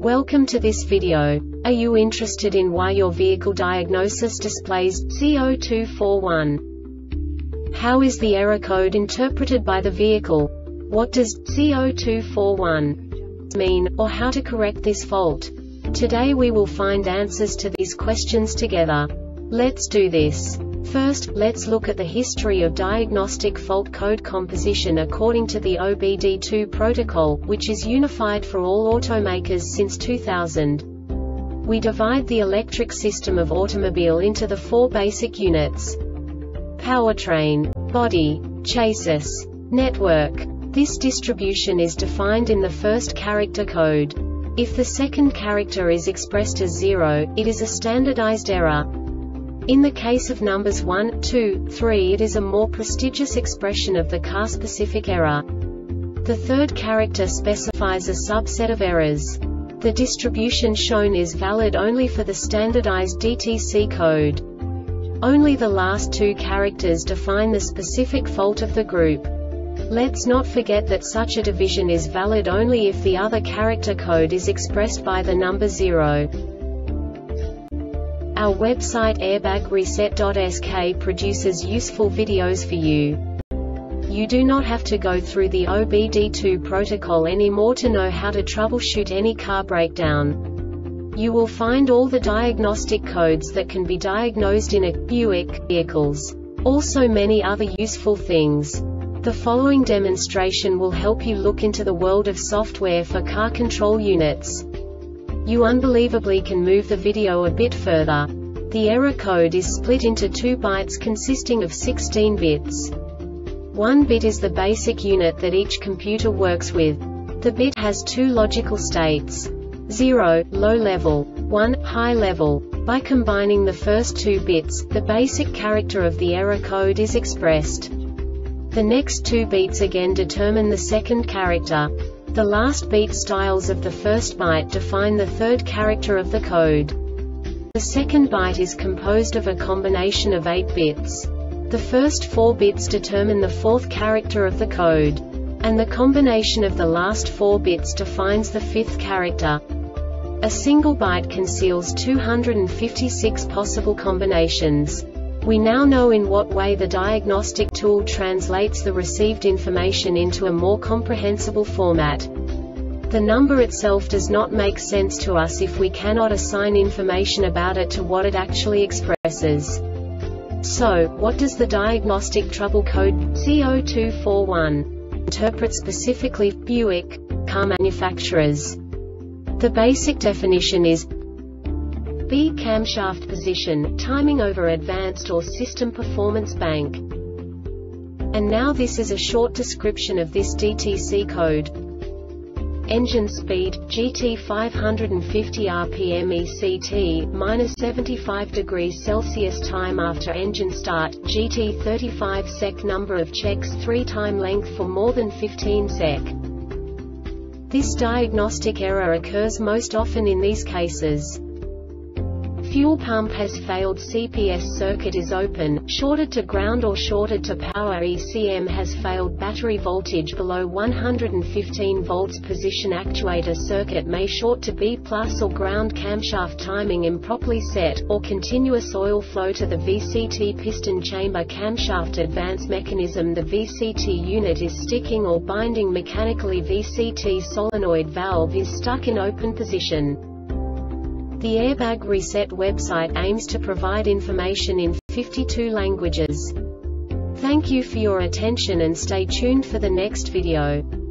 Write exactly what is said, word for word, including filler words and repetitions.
Welcome to this video. Are you interested in why your vehicle diagnosis displays C zero two four one? How is the error code interpreted by the vehicle? What does C zero two four one mean, or how to correct this fault? Today we will find answers to these questions together. Let's do this. First, let's look at the history of diagnostic fault code composition according to the O B D two protocol, which is unified for all automakers since two thousand. We divide the electric system of automobile into the four basic units: powertrain, body, chassis, network. This distribution is defined in the first character code. If the second character is expressed as zero, it is a standardized error. In the case of numbers one, two, three, it is a more prestigious expression of the car-specific error. The third character specifies a subset of errors. The distribution shown is valid only for the standardized D T C code. Only the last two characters define the specific fault of the group. Let's not forget that such a division is valid only if the other character code is expressed by the number zero. Our website airbag reset dot S K produces useful videos for you. You do not have to go through the O B D two protocol anymore to know how to troubleshoot any car breakdown. You will find all the diagnostic codes that can be diagnosed in a Buick vehicles. Also many other useful things. The following demonstration will help you look into the world of software for car control units. You unbelievably can move the video a bit further. The error code is split into two bytes consisting of sixteen bits. One bit is the basic unit that each computer works with. The bit has two logical states: zero, low level, one, high level. By combining the first two bits, the basic character of the error code is expressed. The next two beats again determine the second character. The last beat styles of the first byte define the third character of the code. The second byte is composed of a combination of eight bits. The first four bits determine the fourth character of the code. And the combination of the last four bits defines the fifth character. A single byte conceals two hundred fifty-six possible combinations. We now know in what way the diagnostic tool translates the received information into a more comprehensible format. The number itself does not make sense to us if we cannot assign information about it to what it actually expresses. So, what does the diagnostic trouble code C zero two four one interpret specifically for Buick car manufacturers? The basic definition is B. Camshaft position, timing over advanced or system performance bank. And now this is a short description of this D T C code. Engine speed, G T five hundred fifty R P M E C T, minus seventy-five degrees Celsius. Time after engine start, G T thirty-five sec. Number of checks three. Time length for more than fifteen sec. This diagnostic error occurs most often in these cases: fuel pump has failed, C P S circuit is open, shorted to ground or shorted to power, E C M has failed, battery voltage below one hundred fifteen volts, position actuator circuit may short to B plus or ground, camshaft timing improperly set, or continuous oil flow to the V C T piston chamber, camshaft advance mechanism, the V C T unit is sticking or binding mechanically, V C T solenoid valve is stuck in open position. The Airbag Reset website aims to provide information in fifty-two languages. Thank you for your attention and stay tuned for the next video.